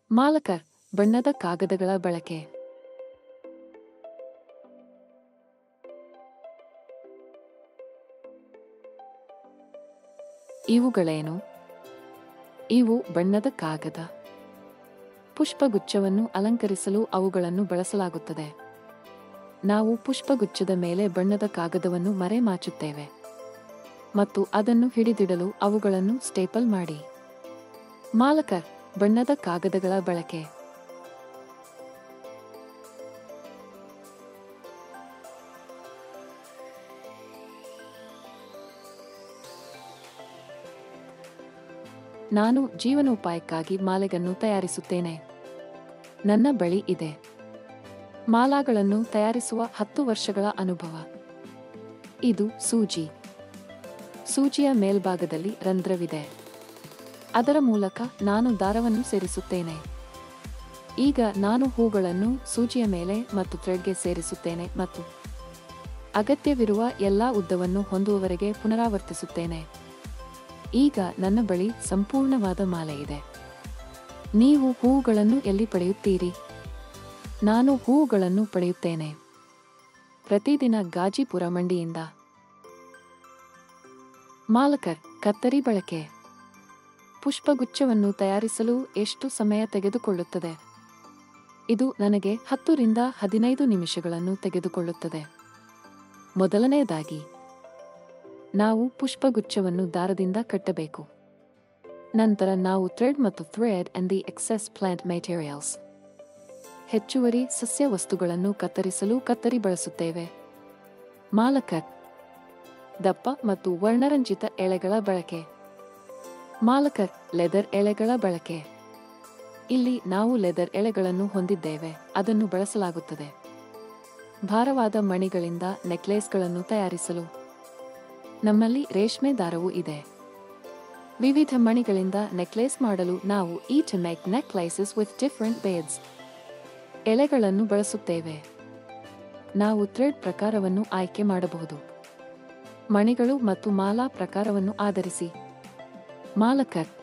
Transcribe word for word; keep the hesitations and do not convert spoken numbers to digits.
ಮಾಲಕರ್ ಬಣ್ಣದ ಕಾಗದಗಳ ಬಳಕೆ. ಇವುಗಳೇನು? ಇವು ಬಣ್ಣದ ಕಾಗದ. ಪುಷ್ಪಗುಚ್ಛವನ್ನು ಅಲಂಕರಿಸಲು ಅವುಗಳನ್ನು ಬಳಸಲಾಗುತ್ತದೆ. ನಾವು ಪುಷ್ಪಗುಚ್ಛದ ಮೇಲೆ ಬಣ್ಣದ ಕಾಗದವನ್ನು ಮರೆಮಾಚುತ್ತೇವೆ ಮತ್ತು ಅದನ್ನು ಹಿಡಿದಿಡಲು ಅವುಗಳನ್ನು ಸ್ಟೇಪಲ್ ಮಾಡಿ. ಮಾಲಕರ್ ಬಣ್ಣದ ಕಾಗದಗಳ ಬಳಕೆ. ನಾನು ಜೀವನೋಪಾಯಕ್ಕಾಗಿ ಮಾಲೆಗಳನ್ನು ತಯಾರಿಸುತ್ತೇನೆ. ನನ್ನ ಬಳಿ ಇದೆ ಮಾಲಾಗಳನ್ನು ತಯಾರಿಸುವ ಹತ್ತು ವರ್ಷಗಳ ಅನುಭವ. ಇದು ಸೂಜಿ. ಸೂಜಿಯ ಮೇಲ್ಭಾಗದಲ್ಲಿ ರಂಧ್ರವಿದೆ. ಅದರ ಮೂಲಕ ನಾನು ದಾರವನ್ನು ಸೇರಿಸುತ್ತೇನೆ. ಈಗ ನಾನು ಹೂಗಳನ್ನು ಸೂಜಿಯ ಮೇಲೆ ಮತ್ತು ಥ್ರೆಡ್ಗೆ ಸೇರಿಸುತ್ತೇನೆ ಮತ್ತು ಅಗತ್ಯವಿರುವ ಎಲ್ಲಾ ಉದ್ದವನ್ನು ಹೊಂದುವವರೆಗೆ ಪುನರಾವರ್ತಿಸುತ್ತೇನೆ. ಈಗ ನನ್ನ ಬಳಿ ಸಂಪೂರ್ಣವಾದ ಮಾಲೆ ಇದೆ. ನೀವು ಹೂವುಗಳನ್ನು ಎಲ್ಲಿ ಪಡೆಯುತ್ತೀರಿ? ನಾನು ಹೂವುಗಳನ್ನು ಪಡೆಯುತ್ತೇನೆ ಪ್ರತಿದಿನ ಗಾಜಿಪುರ ಮಂಡಿಯಿಂದ. ಮಾಲಕರ್ ಕತ್ತರಿ ಬಳಕೆ. ಪುಷ್ಪಗುಚ್ಛವನ್ನು ತಯಾರಿಸಲು ಎಷ್ಟು ಸಮಯ ತೆಗೆದುಕೊಳ್ಳುತ್ತದೆ? ಇದು ನನಗೆ ಹತ್ತರಿಂದ ಹದಿನೈದು ನಿಮಿಷಗಳನ್ನು ತೆಗೆದುಕೊಳ್ಳುತ್ತದೆ. ಮೊದಲನೆಯದಾಗಿ ನಾವು ಪುಷ್ಪಗುಚ್ಛವನ್ನು ದಾರದಿಂದ ಕಟ್ಟಬೇಕು. ನಂತರ ನಾವು ಥ್ರೆಡ್ ಮತ್ತು thread and the excess plant materials ಹೆಚ್ಚುವರಿ ಸಸ್ಯ ವಸ್ತುಗಳನ್ನು ಕತ್ತರಿಸಲು ಕತ್ತರಿ ಬಳಸುತ್ತೇವೆ. ಮಾಲಕರ್ ದಪ್ಪ ಮತ್ತು ವರ್ಣರಂಜಿತ ಎಳೆಗಳ ಬಳಕೆ. ಮಾಲಕರ್ ಲೆದರ್ ಎಳೆಗಳ ಬಳಕೆ. ಇಲ್ಲಿ ನಾವು ಲೆದರ್ ಎಳೆಗಳನ್ನು ಹೊಂದಿದ್ದೇವೆ. ಅದನ್ನು ಬಳಸಲಾಗುತ್ತದೆ ಭಾರವಾದ ಮಣಿಗಳಿಂದ ನೆಕ್ಲೇಸ್ಗಳನ್ನು ತಯಾರಿಸಲು. ನಮ್ಮಲ್ಲಿ ರೇಷ್ಮೆ ದಾರವೂ ಇದೆ. ವಿವಿಧ ಮಣಿಗಳಿಂದ ನೆಕ್ಲೇಸ್ ಮಾಡಲು ನಾವು ಈ to make necklaces with different beads ಎಳೆಗಳನ್ನು ಬಳಸುತ್ತೇವೆ. ನಾವು ಥ್ರೆಡ್ ಪ್ರಕಾರವನ್ನು ಆಯ್ಕೆ ಮಾಡಬಹುದು. ಮಣಿಗಳು ಮತ್ತು ಮಾಲಾ ಪ್ರಕಾರವನ್ನು ಆಧರಿಸಿ. ಮಾಲಕರ್